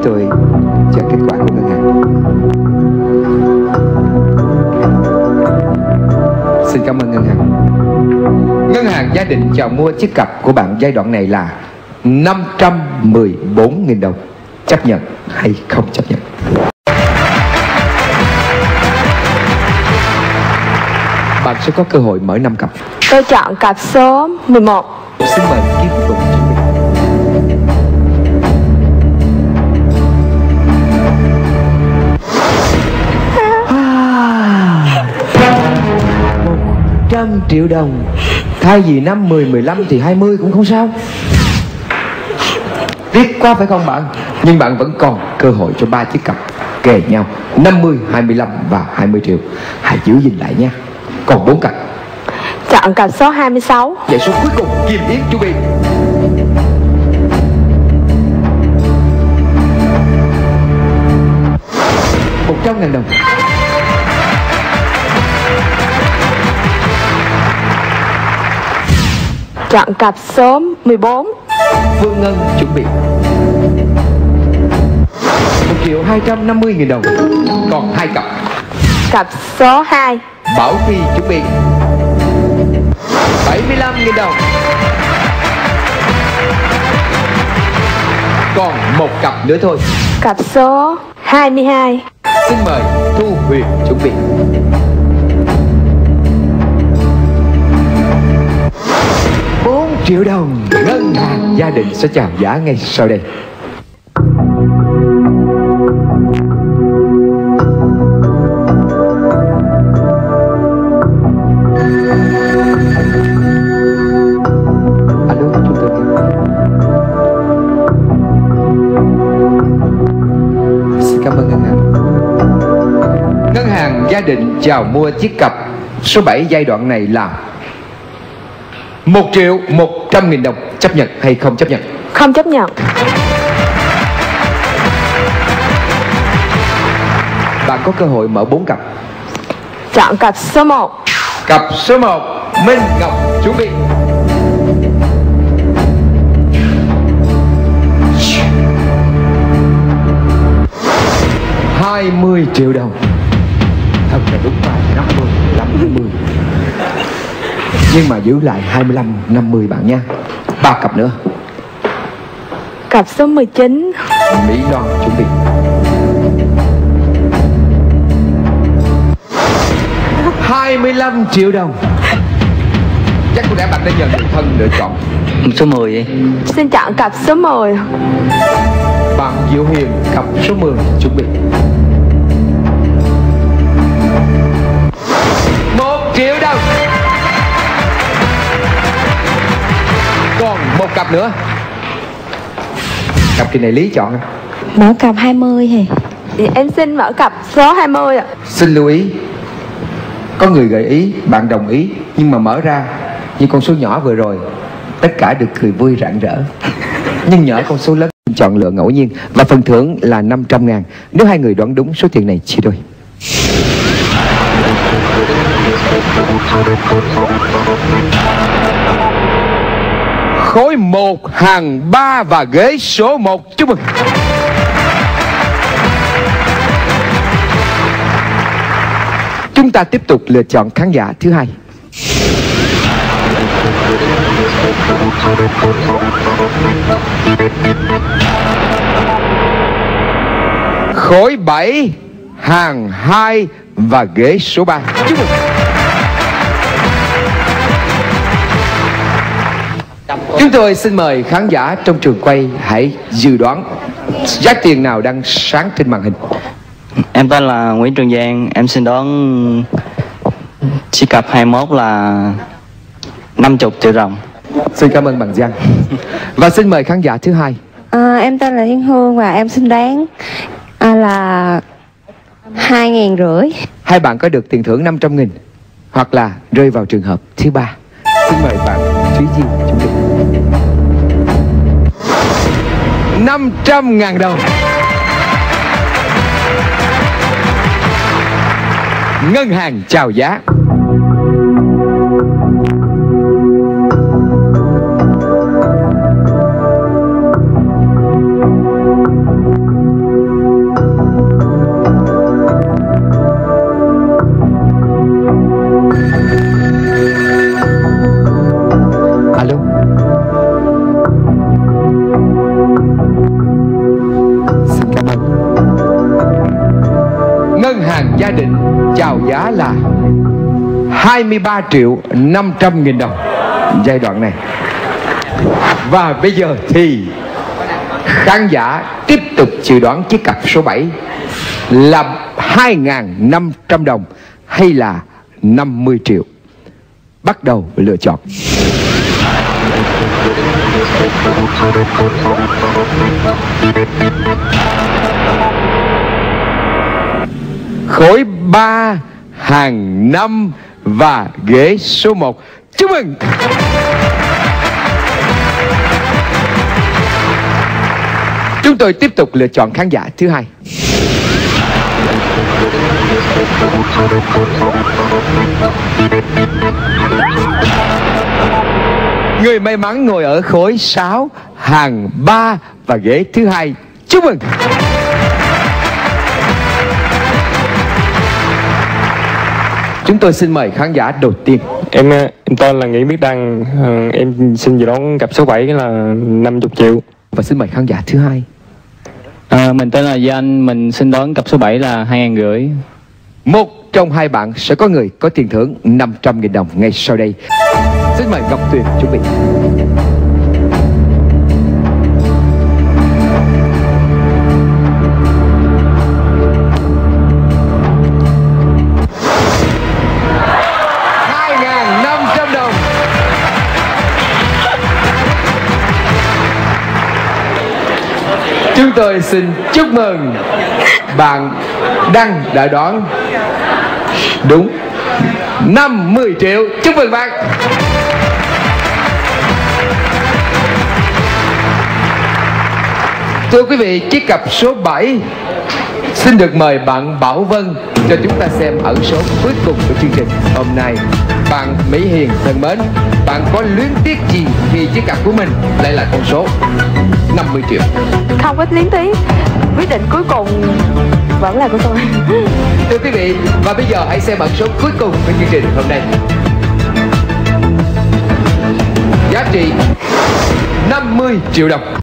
tôi chờ kết quả của ngân hàng. Xin cảm ơn ngân hàng. Ngân hàng Gia Định chào mua chiếc cặp của bạn giai đoạn này là 514.000 đồng. Chấp nhận hay không chấp nhận? Bạn sẽ có cơ hội mở 5 cặp. Tôi chọn cặp số 11. Xin mời Kim Tùng chuẩn bị. $100 triệu đồng. Thay vì 5, 10, 15 thì 20 cũng không sao. Tiếc quá phải không bạn? Nhưng bạn vẫn còn cơ hội cho 3 chiếc cặp kề nhau, 50, 25 và 20 triệu. Hãy giữ gìn lại nha. Còn 4 cặp. Chọn cặp số 26. Giải số cuối cùng, Kim Yến chuẩn bị. $100.000 đồng. Chọn cặp số 14. Phương Ngân chuẩn bị. 1.250.000 đồng. Còn 2 cặp. Cặp số 2. Bảo Phi chuẩn bị. 75.000 đồng. Còn 1 cặp nữa thôi. Cặp số 22. Xin mời Thu Huyền chuẩn bị. $4 triệu đồng. Ngân hàng Gia Định sẽ chào giá ngay sau đây. Alo, chúng tôi nghe. Xin cảm ơn ngân hàng. Ngân hàng Gia Định chào mua chiếc cặp số 7 giai đoạn này là 1.100.000 đồng. Chấp nhận hay không chấp nhận? Không chấp nhận. Bạn có cơ hội mở 4 cặp. Chọn cặp số 1. Cặp số 1, Minh Ngọc chuẩn bị. 20 triệu đồng. Thật là đúng bài 50, 50. Nhưng mà giữ lại 25, 50 bạn nha. 3 cặp nữa. Cặp số 19. Mỹ Loan chuẩn bị. 25 triệu đồng. Chắc có lẽ bạn đã nhận được thân lựa chọn. Số 10 vậy. Xin chọn cặp số 10. Bạn Diệu Hiền, cặp số 10 chuẩn bị. 1 triệu đồng. Còn 1 cặp nữa. Cặp kỳ này Lý chọn. Mở cặp 20 hề. Thì em xin mở cặp số 20 ạ. Xin lưu ý, có người gợi ý, bạn đồng ý, nhưng mà mở ra như con số nhỏ vừa rồi, tất cả được cười vui rạng rỡ. Nhưng nhỏ con số lớn chọn lựa ngẫu nhiên. Và phần thưởng là 500.000 nếu 2 người đoán đúng số tiền này chia đôi. Khối 1, hàng 3 và ghế số 1. Chúc mừng. Chúng ta tiếp tục lựa chọn khán giả thứ 2. Khối 7, hàng 2 và ghế số 3. Chúc mừng. Chúng tôi xin mời khán giả trong trường quay hãy dự đoán giá tiền nào đang sáng trên màn hình. Em tên là Nguyễn Trường Giang. Em xin đoán chiếc cặp 21 là 50 triệu đồng. Xin cảm ơn bạn Giang. Và xin mời khán giả thứ 2. Em tên là Thiên Hương và em xin đoán là 2.500. Hai bạn có được tiền thưởng 500.000 hoặc là rơi vào trường hợp thứ 3. Xin mời bạn Thúy Diên chuẩn bị. 500.000 đồng. Ngân hàng chào giá. Hàng gia đình chào giá là 23.500.000 đồng giai đoạn này. Và bây giờ thì khán giả tiếp tục dự đoán chiếc cặp số 7 là 2.500 đồng hay là 50 triệu. Bắt đầu lựa chọn. Khối 3, hàng 5 và ghế số 1. Chúc mừng. Chúng tôi tiếp tục lựa chọn khán giả thứ hai. Người may mắn ngồi ở khối 6, hàng 3 và ghế thứ hai. Chúc mừng. Chúng tôi xin mời khán giả đầu tiên. Em tên là Nguyễn Biết Đăng, em xin dự đoán cặp số 7 là 50 triệu. Và xin mời khán giả thứ hai. Mình tên là Danh, mình xin đoán cặp số 7 là 2.500. Một trong hai bạn sẽ có người có tiền thưởng 500.000 đồng ngay sau đây. Xin mời Ngọc Tuyền chuẩn bị. Chúng tôi xin chúc mừng bạn Đăng đã đoán đúng 50 triệu. Chúc mừng bạn. Thưa quý vị, chiếc cặp số 7 xin được mời bạn Bảo Vân cho chúng ta xem ẩn số cuối cùng của chương trình hôm nay. Bạn Mỹ Hiền thân mến, bạn có luyến tiếc gì khi chiếc cặp của mình lại là con số 50 triệu? Không có luyến tiếc. Quyết định cuối cùng vẫn là của tôi. Thưa quý vị, và bây giờ hãy xem ẩn số cuối cùng của chương trình hôm nay. Giá trị 50 triệu đồng.